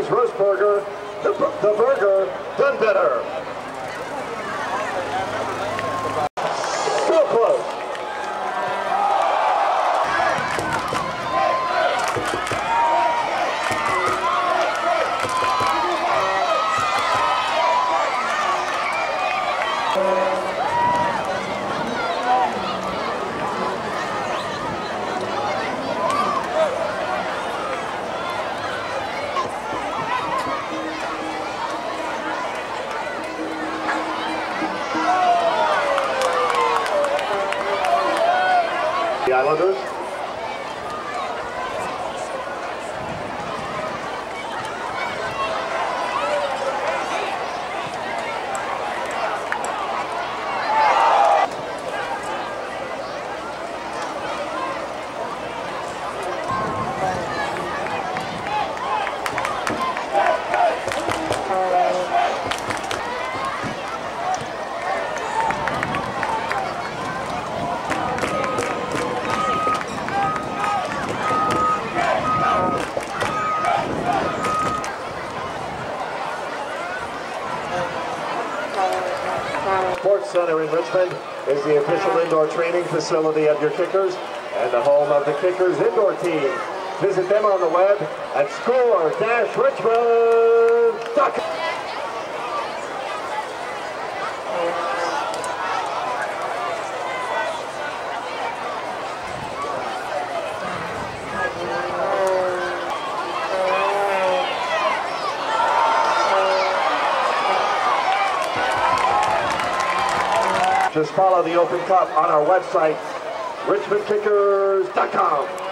Chinese roast burger, the burger done better. Still close. The Islanders. Sports Center in Richmond is the official indoor training facility of your Kickers and the home of the Kickers indoor team. Visit them on the web at score-richmond.com. Just follow the Open Cup on our website, richmondkickers.com.